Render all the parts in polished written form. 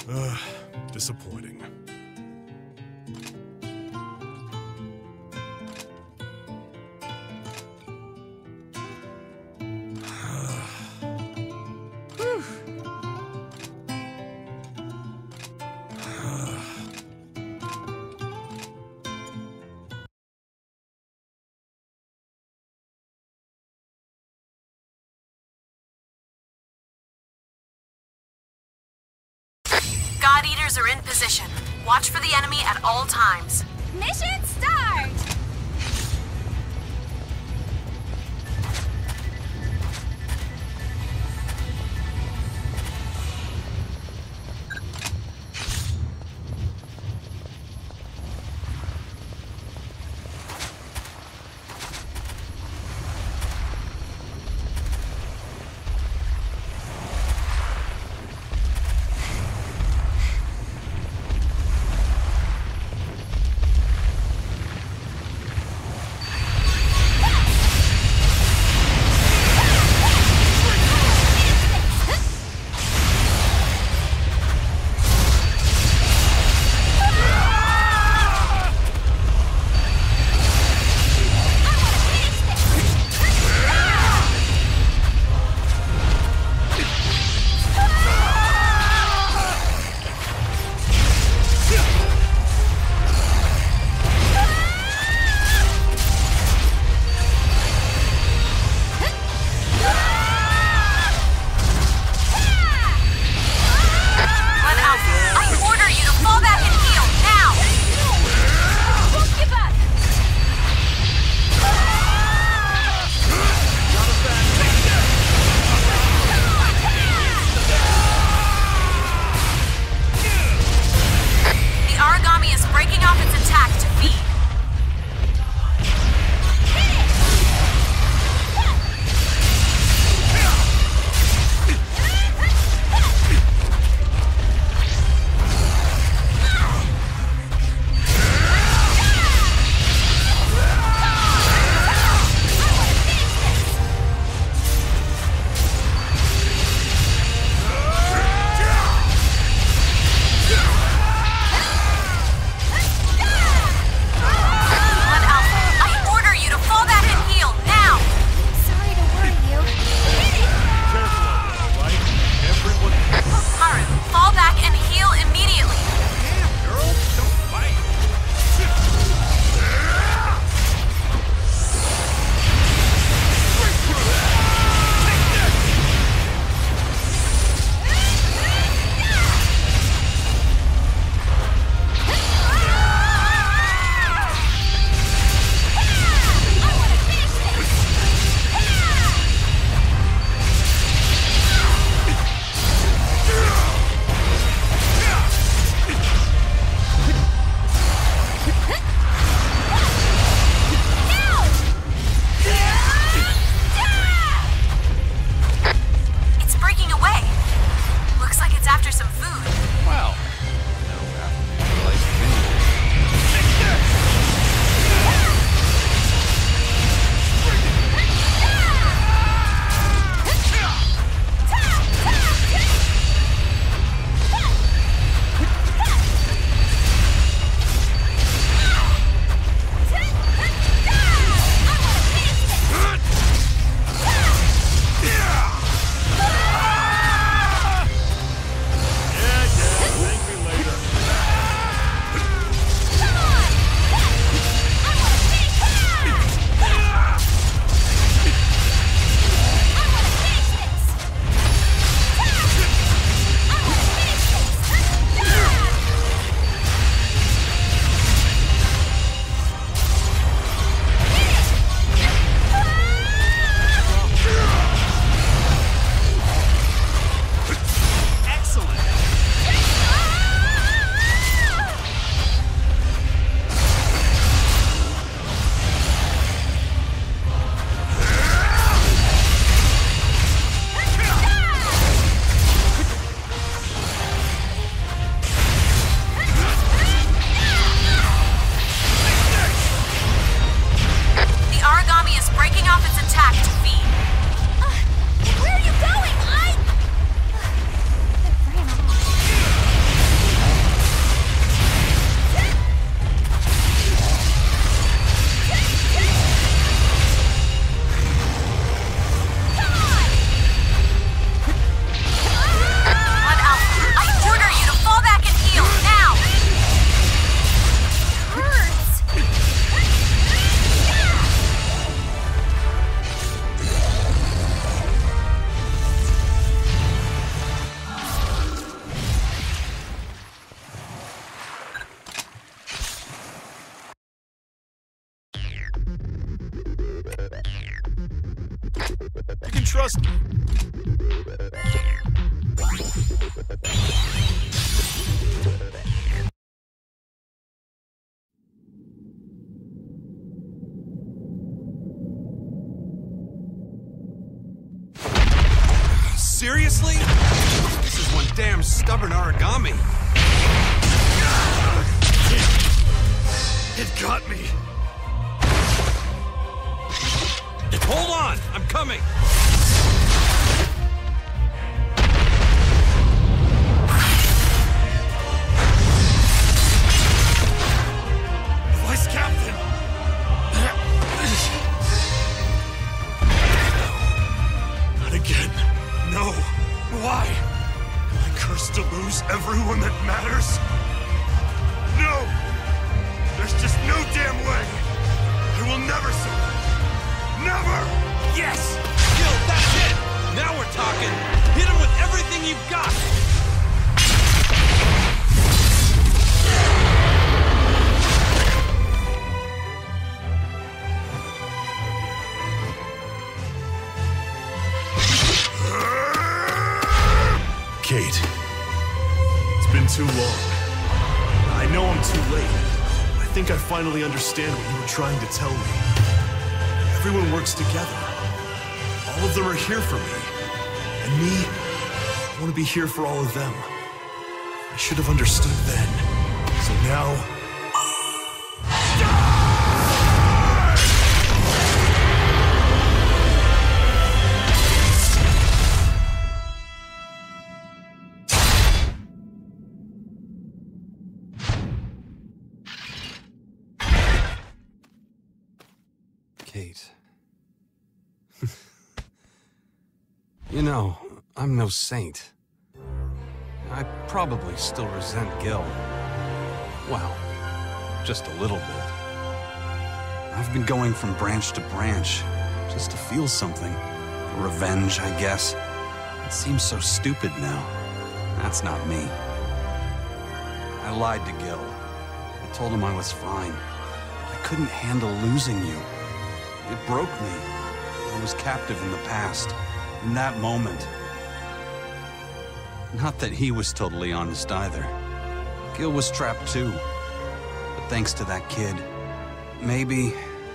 Disappointing. God Eaters are in position. Watch for the enemy at all times. Mission start! trust me. Seriously? This is one damn stubborn origami. It got me. Hold on! I'm coming! Vice Captain! Not again. No. Why? Am I cursed to lose everyone that matters? No! There's just no damn way! I will never surrender! Never! Yes! Gil, that's it! Now we're talking! Hit him with everything you've got! Kate, it's been too long. I know I'm too late. I think I finally understand what you were trying to tell me. Everyone works together. All of them are here for me. And me, I want to be here for all of them. I should have understood then. So now... Kate. You know, I'm no saint. I probably still resent Gil. Well, just a little bit. I've been going from branch to branch, just to feel something. Revenge, I guess. It seems so stupid now. That's not me. I lied to Gil. I told him I was fine. I couldn't handle losing you. It broke me. I was captive in the past. In that moment. Not that he was totally honest either. Gil was trapped too. But thanks to that kid, maybe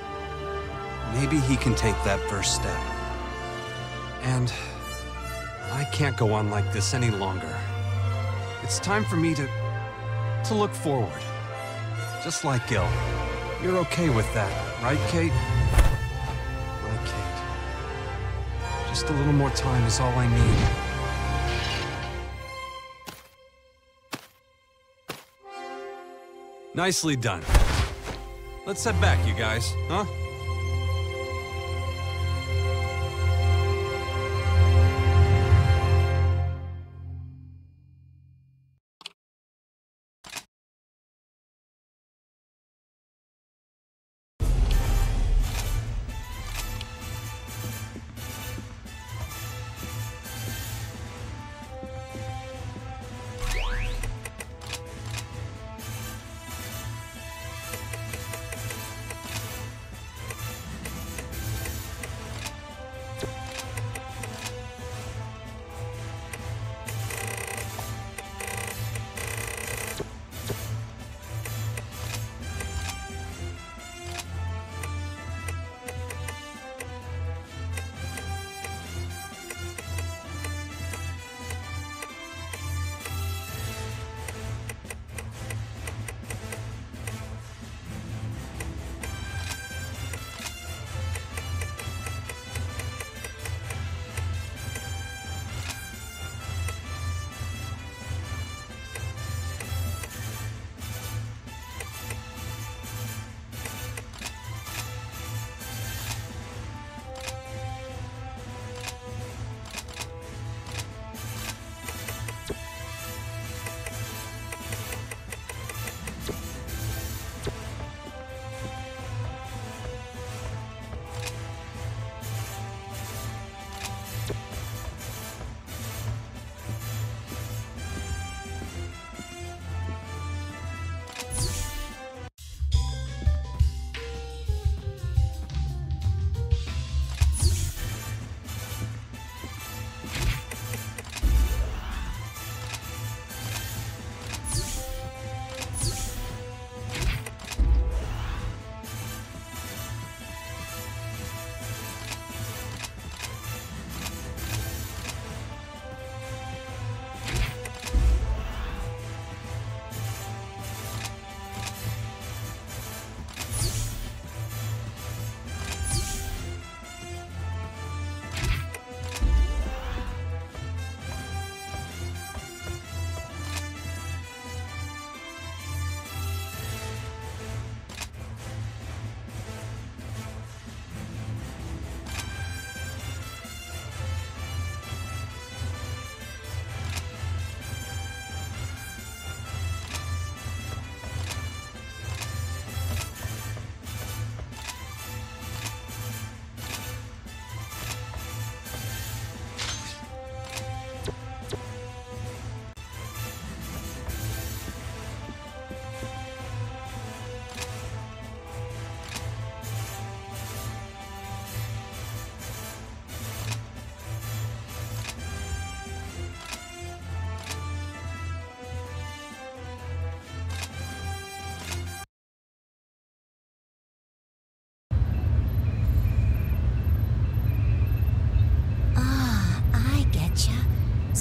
he can take that first step. And I can't go on like this any longer. It's time for me to look forward. Just like Gil. You're okay with that, right, Kate? Right, Kate. Just a little more time is all I need. Nicely done. Let's head back, you guys, huh?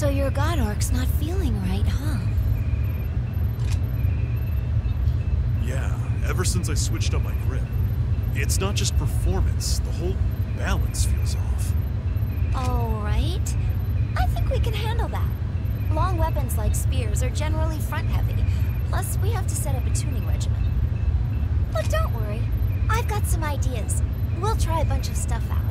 So your God Orc's not feeling right, huh? Yeah, ever since I switched up my grip. It's not just performance, the whole balance feels off. Alright. I think we can handle that. Long weapons like spears are generally front-heavy. Plus, we have to set up a tuning regimen. But don't worry. I've got some ideas. We'll try a bunch of stuff out.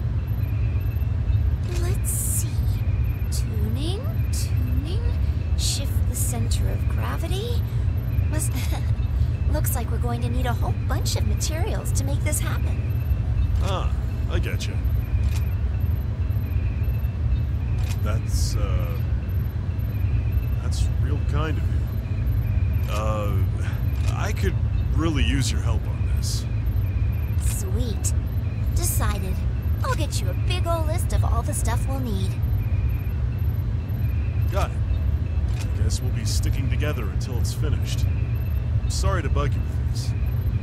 Let's see. Tuning. Shift the center of gravity. Looks like we're going to need a whole bunch of materials to make this happen. Ah, I getcha. That's real kind of you. I could really use your help on this. Sweet. Decided. I'll get you a big ol' list of all the stuff we'll need. Got it. I guess we'll be sticking together until it's finished. Sorry to bug you with this.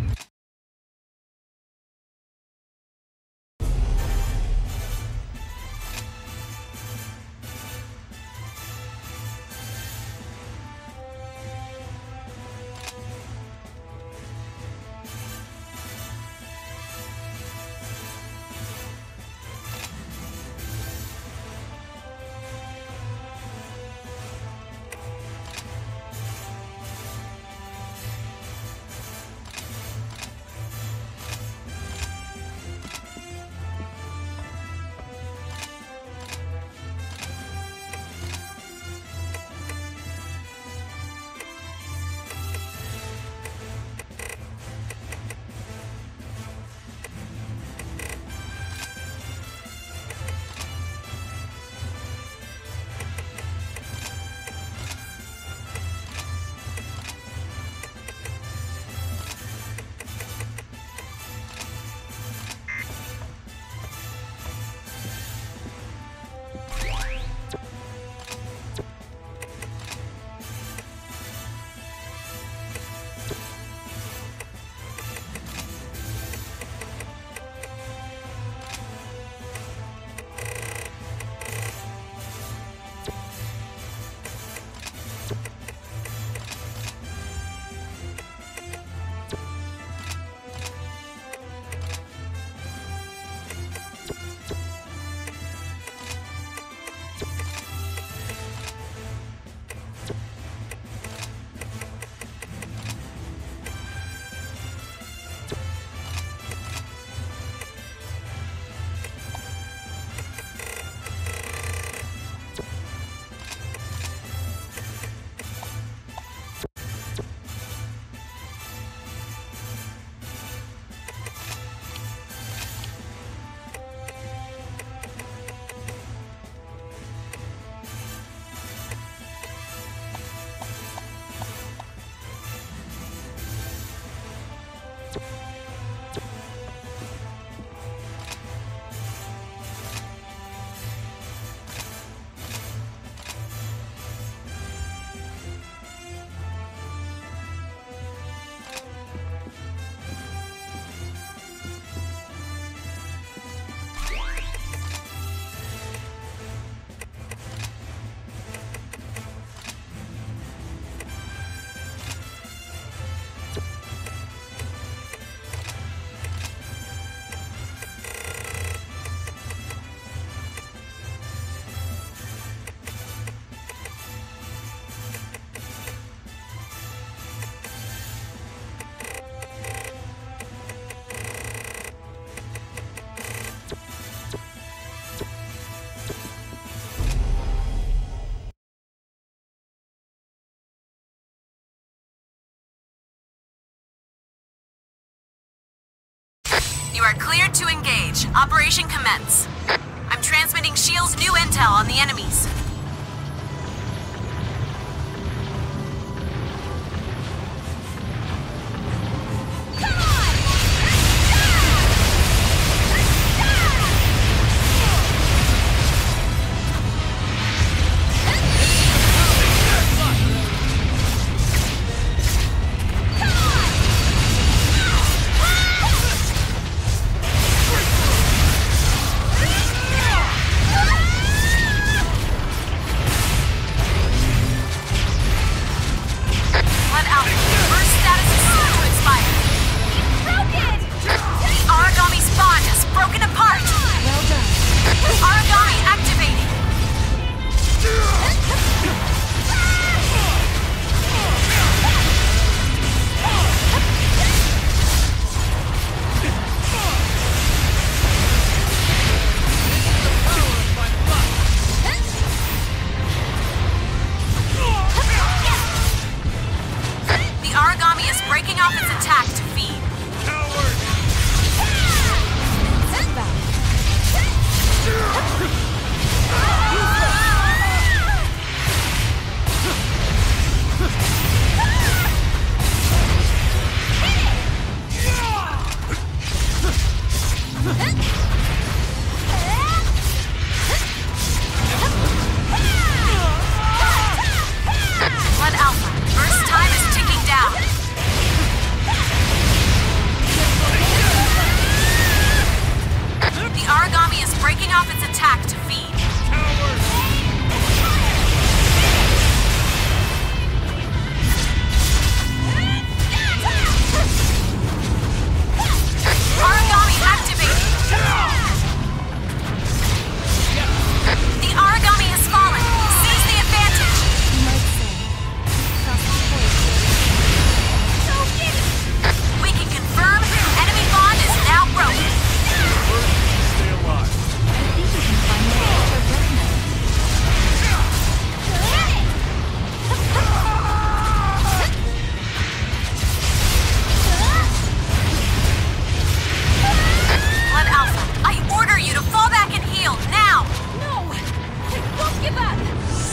You are cleared to engage. Operation commence. I'm transmitting S.H.I.E.L.D.'s new intel on the enemies.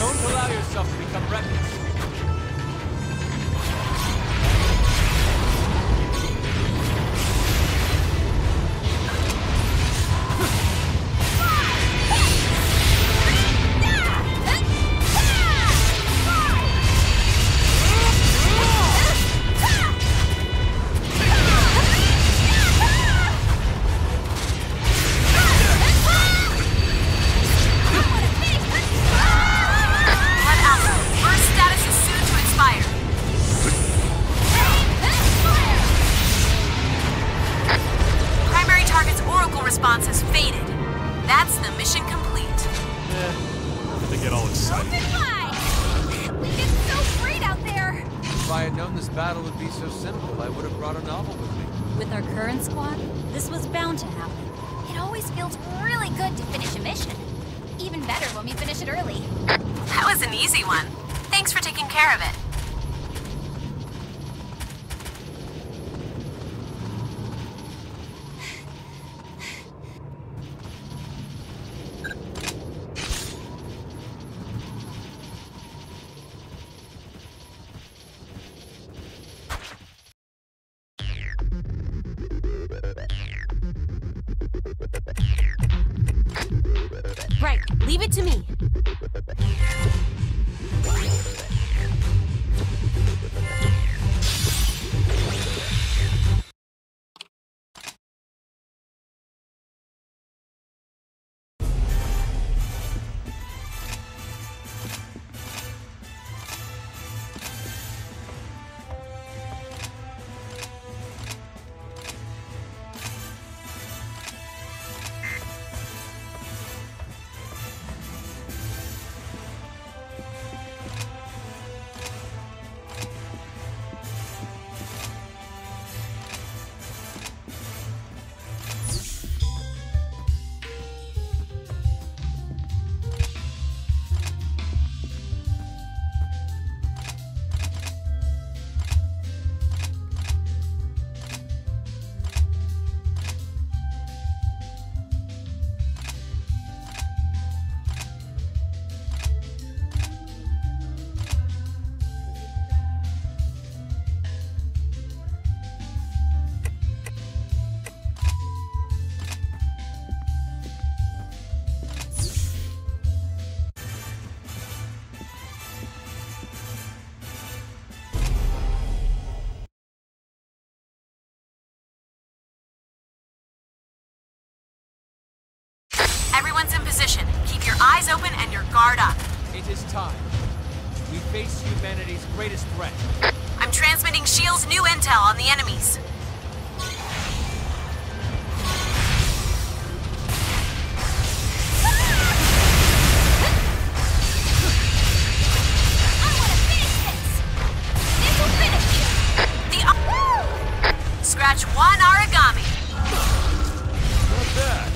Don't allow yourself to become reckless. Response has faded. That's the mission complete. They get all excited. Open wide! We get so great out there! If I had known this battle would be so simple, I would have brought a novel with me. With our current squad, this was bound to happen. It always feels really good to finish a mission. Even better when we finish it early. That was an easy one. Thanks for taking care of it. Right, leave it to me. Everyone's in position. Keep your eyes open and your guard up. It is time. We face humanity's greatest threat. I'm transmitting S.H.I.E.L.D.'s new intel on the enemies. I want to finish this! This will finish you! Scratch one origami. Not bad.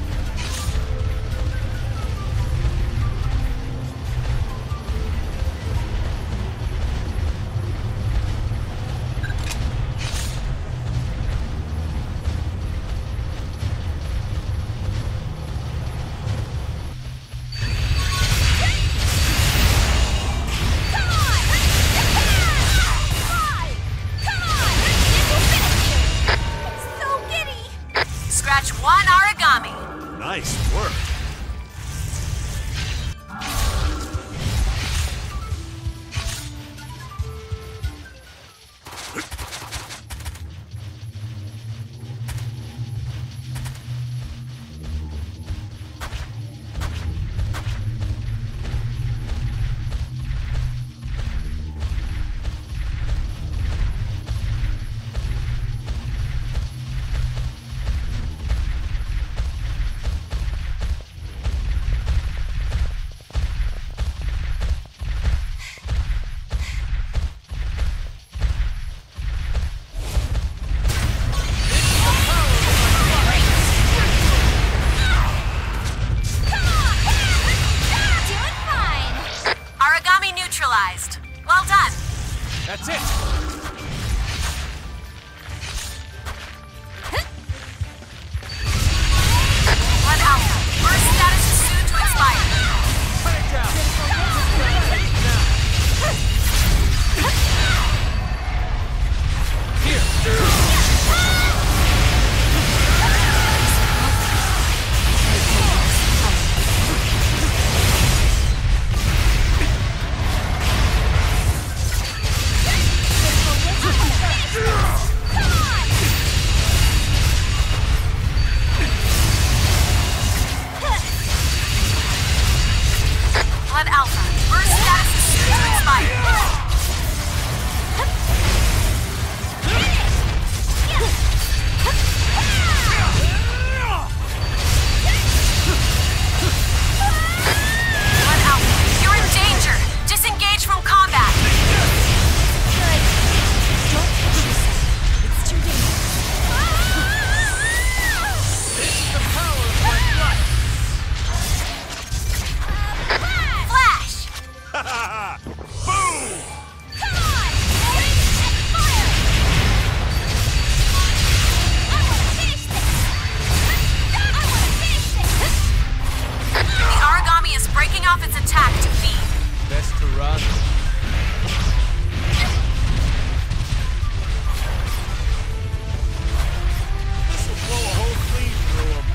Scratch one origami. Nice work. Neutralized. Well done. That's it! One Alpha. Burst status is soon to expire. Cut it down! Blood Alpha, burst status is soon to expire. Blood Alpha, you're in danger. Disengage from combat. Good. Don't push yourself. It's too dangerous. This is the power of my blood. Flash! Boom! Come on! Wings and fire! I wanna finish this! I wanna finish this! The Aragami is breaking off its attack to feed. Best to run. This'll blow a hole clean through him.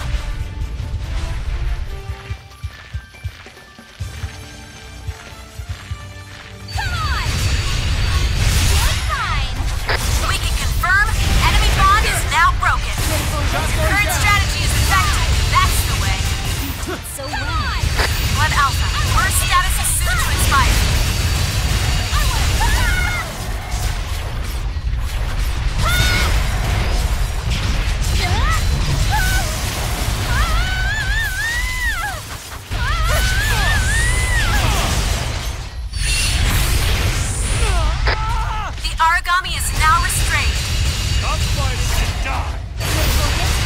Come on! You're fine! We can confirm enemy bond is now broken. Current strategy is effective. That's the way. So well. Blood Alpha, burst status is soon to expire. The Aragami is now restrained. Stop fighting and die!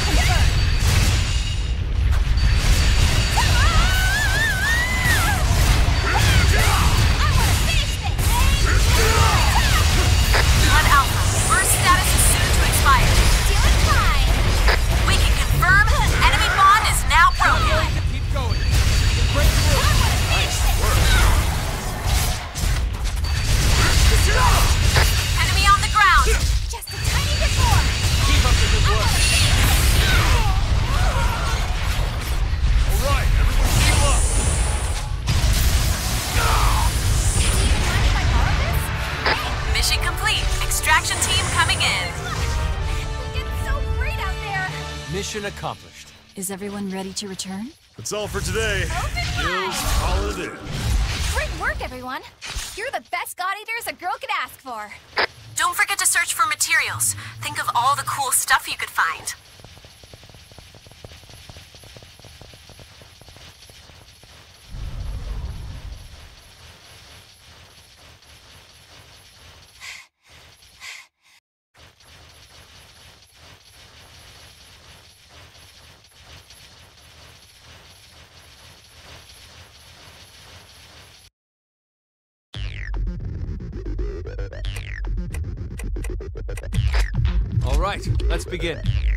Blood Alpha, burst status is soon to expire. We can confirm enemy bond is now broken. Keep going. Break through. Enemy on the ground. Just a tiny bit more. Keep up the good work. All right, everyone heal up! Do you even mind if I borrow this? Mission complete. Extraction team coming in. We get so great out there. Mission accomplished. Is everyone ready to return? That's all for today. Gil's calling it in. Great work, everyone. You're the best god eaters a girl could ask for. Don't forget to search for materials. Think of all the cool stuff you could find. All right, let's begin.